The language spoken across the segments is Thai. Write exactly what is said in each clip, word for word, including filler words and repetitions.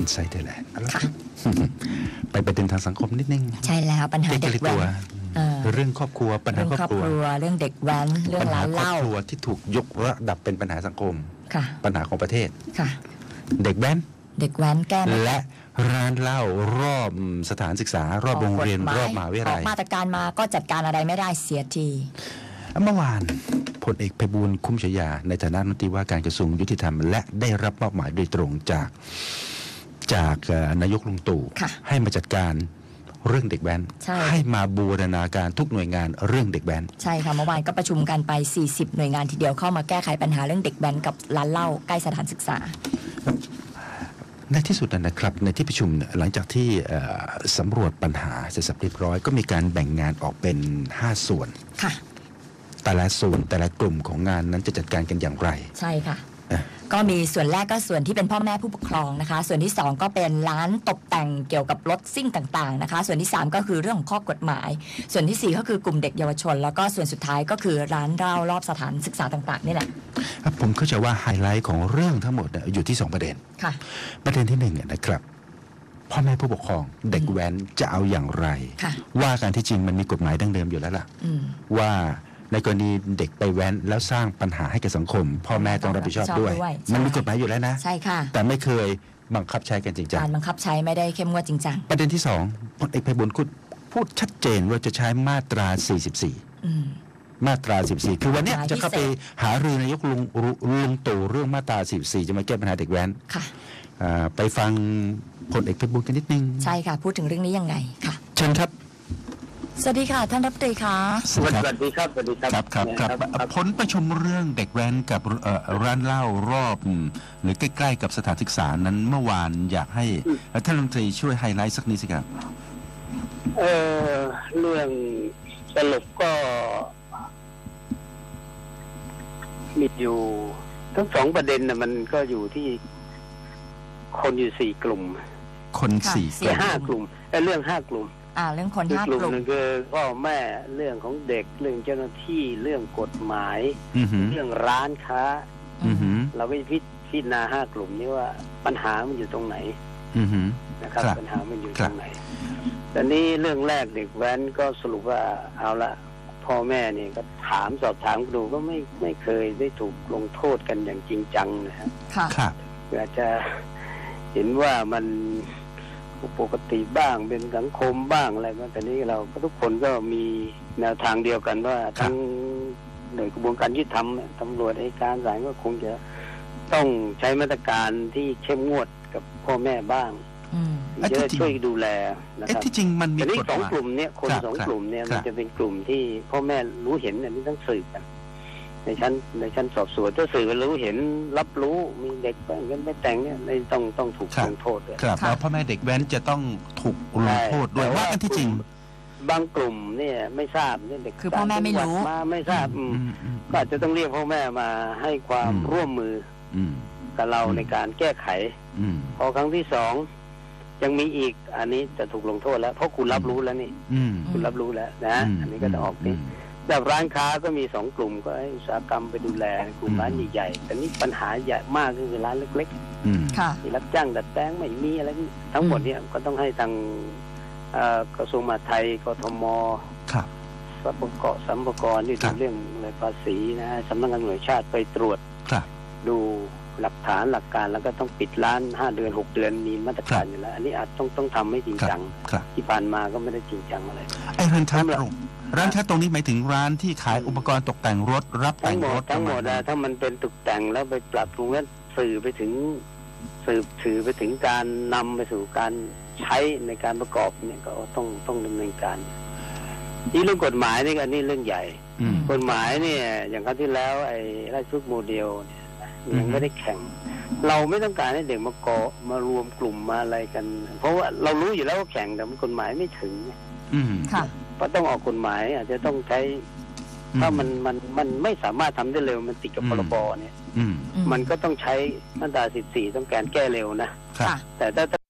ไซต์ไทยแลนด์ไปประเด็นทางสังคมนิดนึงใช่แล้วปัญหาเด็กแว้นเรื่องครอบครัวปัญหาครอบครัวเรื่องเด็กแว้นเรื่องร้านเหล้าครอบครัวที่ถูกยกระดับเป็นปัญหาสังคมปัญหาของประเทศเด็กแว้นเด็กแว้นแก้และร้านเหล้ารอบสถานศึกษารอบโรงเรียนรอบมหาวิทยาลัยมาตรการมาก็จัดการอะไรไม่ได้เสียทีเมื่อวานพลเอกไพบูลย์คุ้มฉายาในฐานะรัฐมนตรีว่าการกระทรวงยุติธรรมและได้รับมอบหมายโดยตรงจากจากนายกลุงตู่ให้มาจัดการเรื่องเด็กแว้น ใ, ให้มาบูรณาการทุกหน่วยงานเรื่องเด็กแว้นใช่ค่ะเมื่อวานก็ประชุมกันไปสี่สิบหน่วยงานทีเดียวเข้ามาแก้ไขปัญหาเรื่องเด็กแว้นกับร้านเหล้าใกล้สถานศึกษาในที่สุดนะครับในที่ประชุมหลังจากที่สำรวจปัญหาเสร็จสับเรียบร้อยก็มีการแบ่งงานออกเป็นห้าส่วนค่ะแต่ละส่วนแต่ละกลุ่มของงานนั้นจะจัดการกันอย่างไรใช่ค่ะก็มีส่วนแรกก็ส่วนที่เป็นพ่อแม่ผู้ปกครองนะคะส่วนที่สองก็เป็นร้านตกแต่งเกี่ยวกับรถซิ่งต่างๆนะคะส่วนที่สามก็คือเรื่องของข้อกฎหมายส่วนที่สี่ก็คือกลุ่มเด็กเยาวชนแล้วก็ส่วนสุดท้ายก็คือร้านเหล้ารอบสถานศึกษาต่างๆนี่แหละผมเข้าใจว่าไฮไลท์ของเรื่องทั้งหมดอยู่ที่สองประเด็นค่ะประเด็นที่หนึ่งเนี่ยนะครับพ่อแม่ผู้ปกครองเด็กแว้นจะเอาอย่างไรว่าการที่จริงมันมีกฎหมายดั้งเดิมอยู่แล้วล่ะว่าในกรณีเด็กไปแว้นแล้วสร้างปัญหาให้กับสังคมพ่อแม่ต้องรับผิดชอบด้วยมันมีกฎหมายอยู่แล้วนะใช่ค่ะแต่ไม่เคยบังคับใช้กันจริงจังการบังคับใช้ไม่ได้เข้มงวดจริงจังประเด็นที่สองพลเอกไพบูลย์พูดชัดเจนว่าจะใช้มาตราสี่สิบสี่มาตราสิบสี่คือวันนี้จะเข้าไปหารือนายกลุงลุงตู่เรื่องมาตราสี่สิบสี่จะมาแก้ปัญหาเด็กแว้นค่ะไปฟังพลเอกไพบูลย์กันนิดนึงใช่ค่ะพูดถึงเรื่องนี้ยังไงค่ะเชิญครับสวัสดีค่ะท่านรัฐมนตรีค่ะสวัสดีครับสวัสดีครับครับครับครับผลประชุมเรื่องเด็กแว้นกับร้านเหล้ารอบหรือใกล้ๆกับสถานศึกษานั้นเมื่อวานอยากให้ท่านรัฐมนตรีช่วยไฮไลท์สักนิดสิครับเออเรื่องสรุปก็มีอยู่ทั้งสองประเด็นน่ะมันก็อยู่ที่คนอยู่สี่กลุ่มคนสี่ห้ากลุ่มเรื่องห้ากลุ่มอ่าเรื่องคนห้ากลุ่มนึงคือพ่อแม่เรื่องของเด็กเรื่องเจ้าหน้าที่เรื่องกฎหมายเรื่องร้านค้าเราไปพิจารณาห้ากลุ่มนี้ว่าปัญหามันอยู่ตรงไหนนะครับปัญหามันอยู่ตรงไหนแต่นี้เรื่องแรกเด็กแว้นก็สรุปว่าเอาละพ่อแม่เนี่ยก็ถามสอบถามดูก็ไม่ไม่เคยได้ถูกลงโทษกันอย่างจริงจังนะครับค่ะอาจจะเห็นว่ามันปกติบ้างเป็นสังคมบ้างอะไรมาแต่นี้เราก็ทุกคนก็มีแนวทางเดียวกันว่าทั้งโดยกระบวนการยุติธรรมตำรวจอัยการศาลก็คงจะต้องใช้มาตรการที่เข้มงวดกับพ่อแม่บ้างจะช่วยดูแลนะครับที่จริงมันมีแต่นี่สองกลุ่มเนี้ยคนสองกลุ่มเนี้ยมันจะเป็นกลุ่มที่พ่อแม่รู้เห็นอันนี้ต้องสืบกันในชั้นในชั้นสอบสวนถ้าสื่อรู้เห็นรับรู้มีเด็กไปกันไม่แต่งเนี่ยไม่ต้องต้องถูกลงโทษด้วยครับแล้วพ่อแม่เด็กแว้นจะต้องถูกลงโทษด้วยว่ากันที่จริงบางกลุ่มเนี่ยไม่ทราบเนี่ยเด็กคือพ่อแม่ไม่รู้มาไม่ทราบก็อาจจะต้องเรียกพ่อแม่มาให้ความร่วมมือกับเราในการแก้ไขพอครั้งที่สองยังมีอีกอันนี้จะถูกลงโทษแล้วเพราะคุณรับรู้แล้วนี่คุณรับรู้แล้วนะอันนี้ก็จะออกนี่แบบร้านค้าก็มีสองกลุ่มก็ให้อุตสาหกรรมไปดูแลกลุ่มร้านใหญ่ๆแต่นี่ปัญหาใหญ่มากคือร้านเล็กๆที่รับจ้างดัดแปลงไม่มีอะไรทั้งหมดเนี่ยก็ต้องให้ทางกระทรวงมหาดไทยกทมสปกสัมปกรที่ดูเรื่องภาษีนะสำนักงานตำรวจชาติไปตรวจดูหลักฐานหลักการแล้วก็ต้องปิดร้านห้าเดือนหกเดือนมีมาตรการอยู่แล้วอันนี้อาจต้องต้องทำให้จริงจังที่ผ่านมาก็ไม่ได้จริงจังอะไรไอ้ร้านค้าตรงร้านค้าตรงนี้หมายถึงร้านที่ขายอุปกรณ์ตกแต่งรถรับแต่งรถทั้งหมดถ้ามันเป็นตกแต่งแล้วไปปรับปรุงแล้วสื่อไปถึงสืบถือไปถึงการนำไปสู่การใช้ในการประกอบเนี่ยก็ต้องต้องดำเนินการนี่เรื่องกฎหมายนี่ก็นี่เรื่องใหญ่กฎหมายเนี่ยอย่างครั้งที่แล้วไอ้ราชพฤกษ์โมเดลยังไม่ได้แข่งเราไม่ต้องการให้เด็กมาเกาะมารวมกลุ่มมาอะไรกันเพราะว่าเรารู้อยู่แล้วว่าแข่งแต่กฎหมายไม่ถึงค่ะก็ต้องออกกฎหมายอาจจะต้องใช้ถ้ามันมันมันไม่สามารถทำได้เร็วมันติดกับพรบเนี่ยมันก็ต้องใช้มาตราสิบสี่ต้องการแก้เร็วนะแต่ถ้า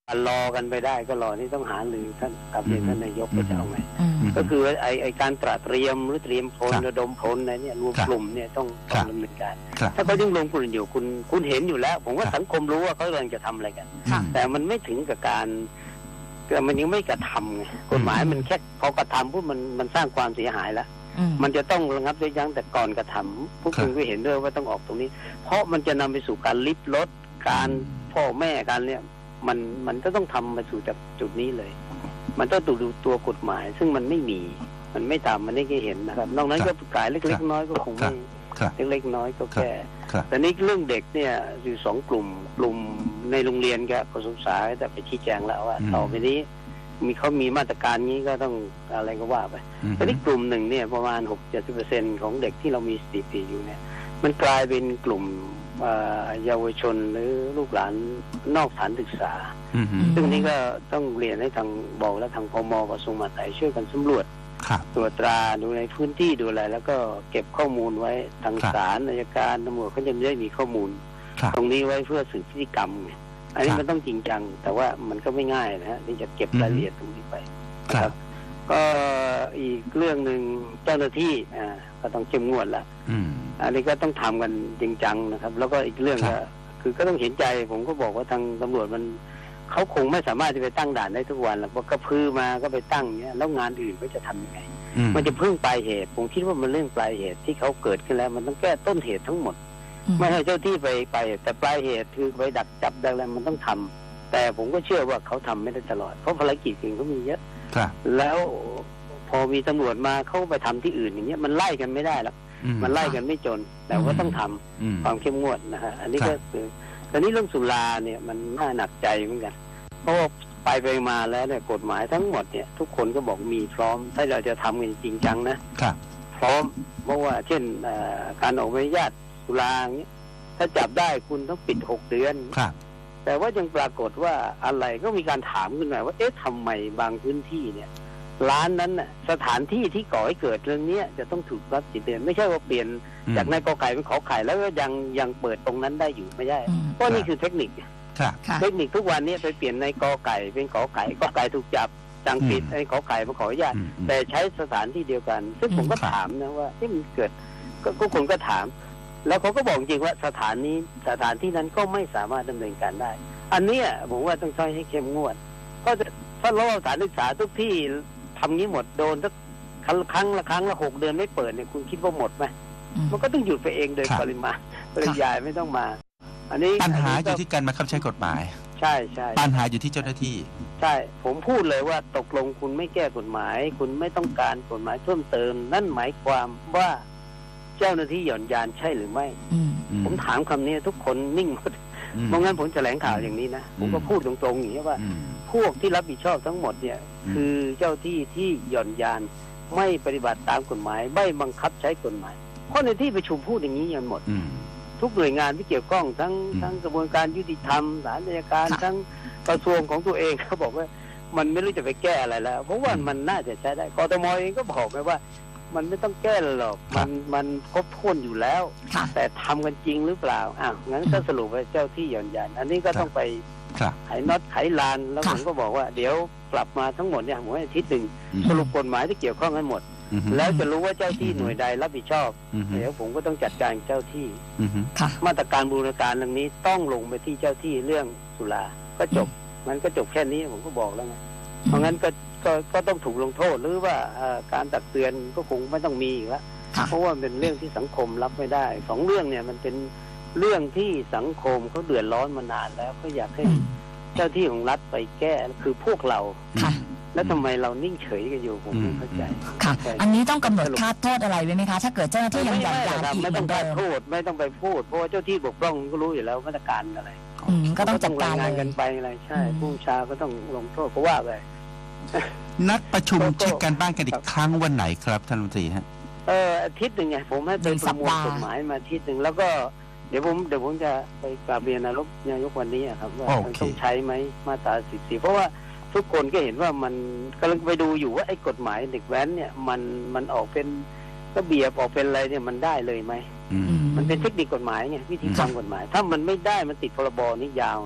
รอกันไปได้ก็รอนี่ต้องหาหรือท่านกับเรียนท่านนายกไปจะเอาไงอืมก็คือไอ้ไอ้การตระเตรียมหรือเตรียมพลครับระดมพลอะไรเนี่ยรวมครับกลุ่มเนี่ยต้องครัต้อบ งดำเนินการครับถ้าเขายังลงกลุ่มอยู่คุณคุณเห็นอยู่แล้ว ผมว่าครับสังคมรู้ว่าเขากำลังจะทำอะไรกันค่ะแต่มันไม่ถึงกับการก็มันยังไม่กระทำไงกฎหมายมันแค่พอกระทำปุ๊บมันมันสร้างความเสียหายแล้วอืมมันจะต้องระงับยั้งแต่ก่อนกระทำพวกครับคุณก็เห็นด้วยว่าต้องออกตรงนี้ เพราะมันจะนำไปสู่การลิบลดการพ่อแม่การเนี่ย มันมันก็ต้องทำมาสู่จากจุดนี้เลย มันต้องดูดูตัวกฎหมาย ซึ่งมันไม่มี มันไม่ทำมันไม่ได้เห็นนะครับ นอกนั้นก็กายเล็กๆน้อยๆก็คงไม่ครับเล็กๆน้อยก็แก้ครับแต่นี่เรื่องเด็กเนี่ยอยู่สองกลุ่มกลุ่มในโรงเรียนกับกระทรวงศึกษาแต่ไปชี้แจงแล้วว่าอืมต่อไปนี้ มีเขามีมาตรการนี้ก็ต้องอะไรก็ว่าไปอืมแต่นี่กลุ่มหนึ่งเนี่ยประมาณหกเจ็ดสิบเปอร์เซ็นของเด็กที่เรามีสถิติอยู่เนี่ย มันกลายเป็นกลุ่มเอ่อเยาวชนหรือลูกหลานนอกสถานศึกษาอืมซึ่งนี้ก็ต้องเรียนให้ทางบอกและทางพมกระทรวงมหาดไทยช่วยกันสำรวจครับตรวจตราดูในพื้นที่ดูอะไรแล้วก็เก็บข้อมูลไว้ทางครับศาลอัยการตำรวจเขาจะได้มีข้อมูลครับตรงนี้ไว้เพื่อสืบพฤติกรรมไงอันนี้ครับมันต้องจริงจัง แต่ว่ามันก็ไม่ง่ายนะฮะที่จะเก็บอืมรายละเอียดตรงนี้ไปครับก็อีกเรื่องหนึ่งเจ้าหน้าที่อ่าก็ต้องเข้มงวดละอืมอันนี้ก็ต้องทำกันจริงจังนะครับ แล้วก็อีกเรื่องครัก็บคือก็ต้องเห็นใจ ผมก็บอกว่าทางตำรวจมันเขาคงไม่สามารถจะไปตั้งด่านได้ทุกวันหรอกเพราะกระพือมาก็ไปตั้งเนี้ยแล้วงานอื่นก็จะทำยังไงอืมมันจะพึ่งปลายเหตุ ผมคิดว่ามันเรื่องปลายเหตุที่เขาเกิดขึ้นแล้ว มันต้องแก้ต้นเหตุทั้งหมดอืมไม่ให้เจ้าที่ไปไปลายเหตุแต่ปลายเหตุคือไปดักจับดักอะไรมันต้องทำแต่ผมก็เชื่อว่าเขาทำไม่ได้ตลอดเพราะภารกิจจริงเขามีเยอะครับแล้วพอมีตำรวจมาเขาไปทำที่อื่นอย่างเงี้ยมันไล่กันไม่ได้หรอกอืมันไล่กันไม่จน แต่ว่าต้องทำอืมความเข้มงวดนะฮะอันนี้ครัก็บคือตอนนี้เรื่องสุราเนี่ยมันน่าหนักใจเหมือนกัน เพราะว่าไปไปมาแล้วเนี่ยกฎหมายทั้งหมดเนี่ยทุกคนก็บอกมีพร้อม ถ้าเราจะทำกันจริงจังนะครับ พร้อมเพราะว่าเช่นเอ่อการออกใบอนุญาตสุราอย่างเงี้ยถ้าจับได้คุณต้องปิดหกเดือนครับแต่ว่ายังปรากฏว่าอะไรก็มีการถามขึ้นมาว่าเอ๊ะทำไมบางพื้นที่เนี่ยร้านนั้นน่ะสถานที่ที่ก่อให้เกิดเรื่องเนี้ยจะต้องถูกรับสิทธิ์เดือนไม่ใช่ว่าเปลี่ยนอืมจากนายกอไก่เป็นขอไข่แล้วก็ยังยังเปิดตรงนั้นได้อยู่ไม่ได้อืมเพราะนี่คือเทคนิคครับค่ะเทคนิคทุกวันนี้ไปเปลี่ยนในกอไก่เป็นขอไก่กอไก่ถูกจับจังปิดอืมไอ้ขอไก่มาขออนุญาตอืมอืมแต่ใช้สถานที่เดียวกัน ซึ่งผมก็ครับถามนะว่าที่มันเกิดก็ก็คนก็ถาม แล้วเขาก็บอกจริงว่าสถานนี้สถานที่นั้นก็ไม่สามารถดำเนินการได้ อันเนี้ยผมว่าต้องใช้ให้เข้มงวดเพราะถ้าเราสถานศึกษาทุกที่ทำนี้หมดโดนสักครั้งละครั้งละหกเดือนไม่เปิดเนี่ยคุณคิดว่าหมดไหมอืมมันก็ต้องหยุดไปเองโดยครับปริมาณปริยายไม่ต้องมา อันนี้ปัญหาอันอนี้ยู่ก็ที่การบังคับใช้กฎหมายใช่ใช่ปัญหาอยู่ที่เจ้าหน้าที่ใช่ ผมพูดเลยว่าตกลงคุณไม่แก้กฎหมาย คุณไม่ต้องการกฎหมายเพิ่มเติม นั่นหมายความว่าเจ้าหน้าที่หย่อนยานใช่หรือไม่อืมอืมผมถามคำนี้ทุกคนนิ่งหมดอืมเพราะงั้นผมแถลงข่าวอย่างนี้นะ ผมก็อืมพูดตรงๆอย่างนี้ว่าอืมพวกที่รับผิดชอบทั้งหมดเนี่ยอืมคือเจ้าที่ที่หย่อนยานไม่ปฏิบัติตามกฎหมาย ไม่บังคับใช้กฎหมาย เพราะในที่ประชุมพูดอย่างนี้กันหมดอืมทุกหน่วยงานที่เกี่ยวข้องทั้งอืมทั้งกระบวนการยุติธรรมศาลอัยการค่ะทั้งกระทรวงของตัวเองเขาบอกว่า มันไม่รู้จะไปแก้อะไรแล้ว เพราะว่ามันน่าจะใช้ได้กทมเองก็บอกไงว่า มันไม่ต้องแก้หรอกมันมันครบถ้วนอยู่แล้วค่ะแต่ทำกันจริงหรือเปล่าอ้าวงั้นก็สรุปว่าเจ้าที่หย่อนยานอันนี้ก็ต้องไปครับไขน็อตไขลานแล้วค่ะผมก็บอกว่าเดี๋ยวกลับมาทั้งหมดเนี่ยผมให้อาทิตย์หนึ่งอืมสรุปกฎหมายที่เกี่ยวข้องกันหมดอืมแล้วจะรู้ว่าเจ้าที่หน่วยใดรับผิดชอบอืมเดี๋ยวผมก็ต้องจัดการเจ้าที่อืมค่ะมาตรการบูรณาการเรื่องนี้ต้องลงไปที่เจ้าที่เรื่องสุราก็จบ มันก็จบแค่นี้ผมก็บอกแล้วไงเพราะงั้นก็ก็ก็ต้องถูกลงโทษหรือว่าเอ่อการตักเตือนก็คงไม่ต้องมีอีกแล้วค่ะเพราะว่าเป็นเรื่องที่สังคมรับไม่ได้สองเรื่องเนี่ยมันเป็นเรื่องที่สังคมเขาเดือดร้อนมานานแล้วเขาอยากให้อืมเจ้าที่ของรัฐไปแก้คือพวกเราค่ะแล้วทำไมเรานิ่งเฉยกันอยู่ผมไม่เข้าใจค่ะใช่อันนี้ต้องกำหนดค่าโทษอะไรไว้ไหมคะ ถ้าเกิดเจ้าหน้าที่ยังไม่หย่อนไม่ยานครับอีกไม่เหมืต้ออง นไปเดิมพูดไม่ต้องไปพูดเพราะว่าเจ้าที่บกพร่องก็รู้อยู่แล้วมาตรการอะไรอืมก็ต้องจัดการรายเลงานกันยไปอะไรใช่อืมผู้บัญชาก็ต้องลงโทษก็ว่าไปนัดประชุมก็เช็คการบ้านกันอีครักบครั้งวันไหนครับท่านรัฐมนตรีฮะเอออาทิตย์หนึ่งไงผมให้ไปหนึ่งปสัระปมวลดาห์กฎหมายมาอาทิตย์หนึ่งแล้วก็เดี๋ยวผมเดี๋ยวผมจะไปกราบเรียนนายกนายกวันนี้อะครับว่าโอมันเคต้องใช้ไหมมาตราสิบสี่เพราะว่าทุกคนก็เห็นว่ามันกำลังไปดูอยู่ว่าไอ้กฎหมายเด็กแว้นเนี่ยมันมันออกเป็นระเบียบออกเป็นอะไรเนี่ยมันได้เลยไหมอืมอืมมันเป็นเทคนิคกฎหมายไงวิธีการกฎหมาย ถ้ามันไม่ได้มันติดพรบนี่ยาวอ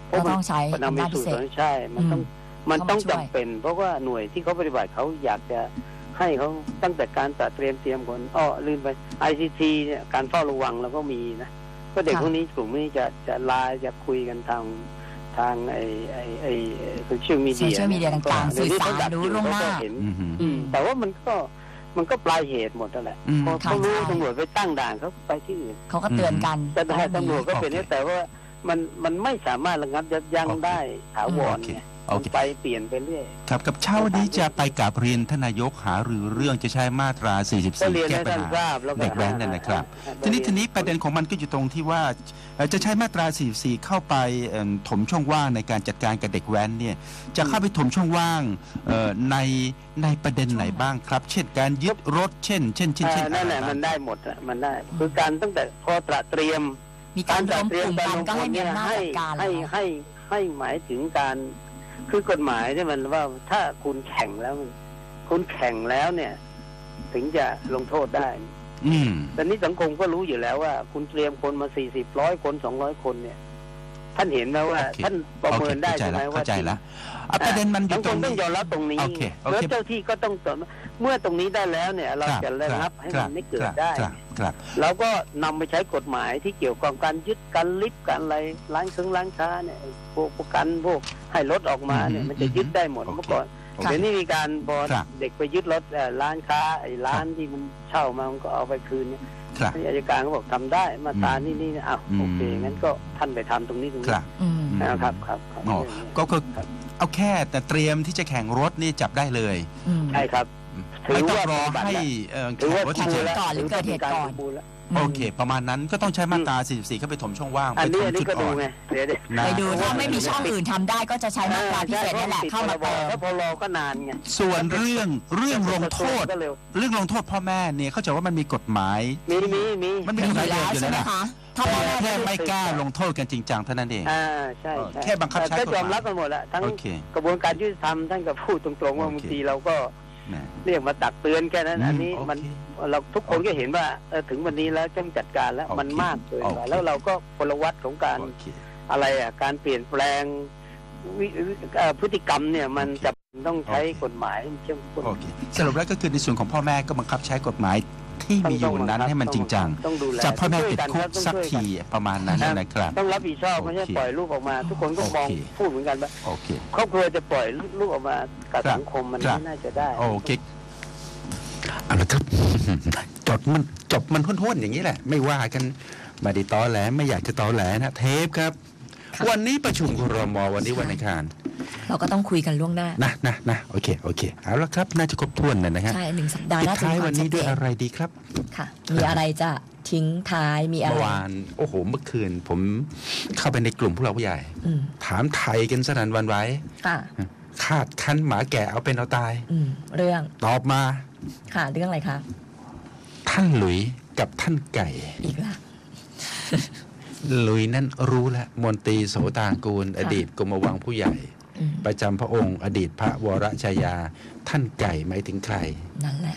เพราะมันต้องใช้นำไปสู่ใช่มันต้องมันต้องจำเป็นเพราะว่าหน่วยที่เขาปฏิบัติเขาอยากจะให้เขาตั้งแต่การตัดเตรียมเตรียมคนอ้อลืมไป ไอ ซี ที เนี่ยการเฝ้าระวังแล้วก็มีนะก็เด็กพวกนี้กลุ่มนี้จะจะไลน์จะคุยกันทางทางไอไอไอโซเชียลมีเดียโซเชียลมีเดียต่างๆสื่อสารรู้ล่วงหน้าแต่ว่ามันก็มันก็ปลายเหตุหมดนั่นแหละพอเขารู้ตำรวจไปตั้งด่านเขาไปที่อื่นเขาก็เตือนกันแต่ตำรวจก็เป็นแต่ว่ามันมันไม่สามารถระงับยับยั้งได้ถาวรไงไปเปลี่ยนไปเรื่อยครับกับเช้าวันนี้จะไปกับเรียนท่านนายกหารือเรื่องจะใช้มาตราสี่สิบสี่แก้ปัญหาเด็กแว้นนั่นนะครับทีนี้ทีนี้ประเด็นของมันก็อยู่ตรงที่ว่าจะใช้มาตราสี่สิบสี่เข้าไปถมช่องว่างในการจัดการกับเด็กแว้นเนี่ยจะเข้าไปถมช่องว่างในในประเด็นไหนบ้างครับเช่นการยึดรถเช่นเช่นเช่นเช่นนั่นแหละมันได้หมดมันได้คือการตั้งแต่พอตระเตรียมมีการรวมกลุ่มกันก็ให้มีอำนาจจัดการให้ให้ให้หมายถึงการคือกฎหมายเนี่ยมันว่าถ้าคุณแข่งแล้วคุณแข่งแล้วเนี่ยถึงจะลงโทษได้อืมแต่นี้สังคมก็รู้อยู่แล้วว่าคุณเตรียมคนมาสี่สิบร้อยคนสองร้อยคนเนี่ยท่านเห็นไหมว่าท่านประเมินได้ใช่ไหมว่าเข้าใจแล้วประเด็นมันอยู่ตรงนี้ต้องยอมรับตรงนี้แล้วเจ้าที่ก็ต้องตรวจเมื่อตรงนี้ได้แล้วเนี่ยเราจะระงับให้มันไม่เกิดได้เราก็นำไปใช้กฎหมายที่เกี่ยวกับการยึดการลิฟต์การอะไรล้างเครื่องล้างช้าเนี่ยพวกประกันพวกให้รถออกมาเนี่ยมันจะยึดได้หมดเมื่อก่อนเดี๋ยวนี้มีการพอเด็กไปยึดรถร้านค้าไอ้ร้านที่มันเช่ามามันก็เอาไปคืนเนี่ยอัยการเขาบอกทำได้มาตรานี่นี่อ้าวโอเคงั้นก็ท่านไปทำตรงนี้ตรงนี้นะครับครับก็คือเอาแค่แต่เตรียมที่จะแข่งรถนี่จับได้เลยใช่ครับไม่ต้องรอให้แข่งรถจริงๆก่อนหรือเกิดเหตุก่อนโอเคประมาณนั้นก็ต้องใช้มาตราสี่สิบสี่เข้าไปถมช่องว่างไปถมจุดอ่อนไปดูถ้าไม่มีช่องอื่นทำได้ก็จะใช้มาตราพิเศษนี่แหละเข้ามาเติมถ้าพอรอก็นานไงส่วนเรื่องเรื่องลงโทษเรื่องลงโทษพ่อแม่เนี่ยเขาจะว่ามันมีกฎหมายมีมีมีมันมีกฎหมายอยู่แล้วนะถ้าพ่อแม่แค่ไม่กล้าลงโทษกันจริงจังเท่านั้นเองอ่าใช่แค่บังคับใช้กฎหมายก็ยอมรับกันหมดแหละทั้งกระบวนการยุติธรรมท่านก็พูดตรงๆว่าบางทีเราก็เรียกมาตักเตือนแค่นั้นอันนี้มันเราทุกคนก็เห็นว่าถึงวันนี้แล้วต้องจัดการแล้วมันมากเกินไปแล้วเราก็พลวัตของการอะไรอ่ะการเปลี่ยนแปลงพฤติกรรมเนี่ยมันจะต้องใช้กฎหมายเข้มข้นสรุปแล้วก็คือในส่วนของพ่อแม่ก็บังคับใช้กฎหมายที่มีอยู่นั้นให้มันจริงจังจะพ่อแม่ติดคุกสักทีประมาณนั้นนะครับต้องรับผิดชอบไม่ใช่ปล่อยลูกออกมาทุกคนก็มองพูดเหมือนกันว่าครอบครัวจะปล่อยลูกออกมากับสังคมมันไม่น่าจะได้โอเคเอาละครับจบมันจบมันห้วนๆอย่างนี้แหละไม่ว่ากันมาดีตอแหลไม่อยากจะตอแหลนะเทปครับวันนี้ประชุมครม.วันนี้วันอังคารเราก็ต้องคุยกันล่วงหน้านะนะนะโอเคโอเคเอาละครับน่าจะครบถ้วนเลยนะฮะใช่หนึ่งสัปดาห์น่าจะท้ายวันนี้ด้วยอะไรดีครับค่ะมีอะไรจะทิ้งท้ายมีอะไรเมื่อวานโอ้โหเมื่อคืนผมเข้าไปในกลุ่มผู้หลักผู้ใหญ่ถามไทยกันสนั่นวันไหวคาดคั้นหมาแก่เอาเป็นเอาตายเรื่องตอบมาค่ะเรื่องอะไรคะท่านหลุยกับท่านไก่อีกละหลุยนั่นรู้แล้วมนตรีโสตางกูลอดีตกรมวังผู้ใหญ่ประจำพระองค์อดีตพระวรชายาท่านไก่หมายถึงใครนั่นแหละ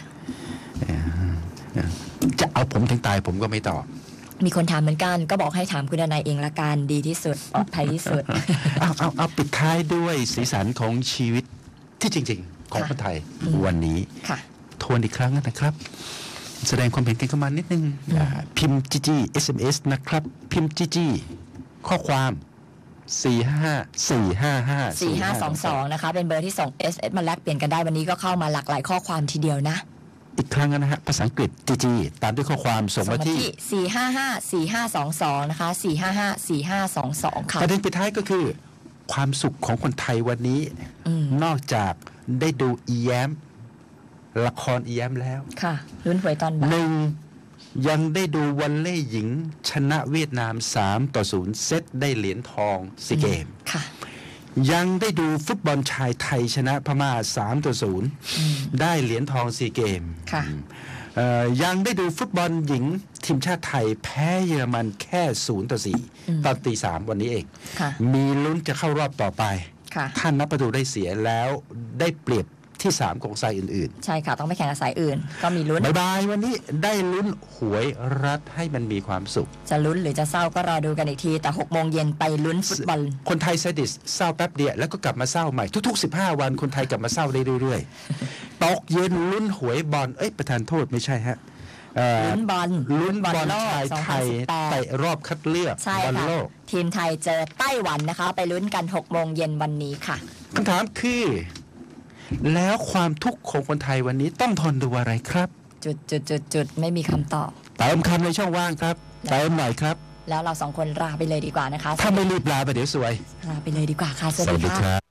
จะเอาผมถึงตายผมก็ไม่ตอบมีคนถามเหมือนกันก็บอกให้ถามคุณนายเองละกันดีที่สุดปลอดภัยที่สุดเอาเอาเอาปิดท้ายด้วยสีสันของชีวิตที่จริงๆของคนไทยวันนี้ทวนอีกครั้งนะครับแสดงความเห็นกันเข้ามานิดนึงพิมพ์จีจี เอส เอ็ม เอส นะครับพิมพ์จีจีข้อความสี่ ห้า สี่ ห้า ห้าสี่ ห้า สอง สองนะคะเป็นเบอร์ที่ส่ง เอส เอส มาแลกเปลี่ยนกันได้วันนี้ก็เข้ามาหลากหลายข้อความทีเดียวนะอีกครั้งนะฮะภาษาอังกฤษ จี จี ตามด้วยข้อความส่งมาที่สี่ ห้า ห้า สี่ ห้า สอง สองนะคะสี่ ห้า ห้า สี่ ห้า สอง สองค่ะประเด็นปิดท้ายก็คือความสุขของคนไทยวันนี้นอกจากได้ดูอีแย้มละครอีแย้มแล้วค่ะลุ้นหวยตอนบ่ายหนึ่งยังได้ดูวอลเลย์หญิงชนะเวียดนามสามต่อศูนย์เซตได้เหรียญทองซีเกมค่ะยังได้ดูฟุตบอลชายไทยชนะพม่าสามต่อศูนย์ได้เหรียญทองซีเกมค่ะยังได้ดูฟุตบอลหญิงทีมชาติไทยแพ้เยอรมันแค่ศูนย์ต่อสี่ตอนตีสามวันนี้เองมีลุ้นจะเข้ารอบต่อไปท่านนับประตูได้เสียแล้วได้เปรียบที่สามของสายอื่นๆใช่ค่ะต้องไปแข่งกับสายอื่นก็มีลุ้นบายบายวันนี้ได้ลุ้นหวยรัฐให้มันมีความสุขจะลุ้นหรือจะเศร้าก็รอดูกันอีกทีแต่หกโมงเย็นไปลุ้นฟุตบอลคนไทยซาดิสเศร้าแป๊บเดียวแล้วก็กลับมาเศร้าใหม่ทุกๆสิบห้าวันคนไทยกลับมาเศร้าได้เรื่อยๆตกเย็นลุ้นหวยบอลเอ้ยประธานโทษไม่ใช่ฮะลุ้นบอลลุ้นบอลชายไทยเตะรอบคัดเลือกบอลโลกทีมไทยเจอไต้หวันนะคะไปลุ้นกันหกโมงเย็นวันนี้ค่ะคำถามคือแล้วความทุกข์ของคนไทยวันนี้ต้องทนดูอะไรครับจุดจุดจุดจุดไม่มีคำตอบเติมคำในช่องว่างครับเติมหน่อยครับแล้วเราสองคนลาไปเลยดีกว่านะคะถ้าไม่รีบลาไปเดี๋ยวสวยลาไปเลยดีกว่าค่ะสวัสดีครับ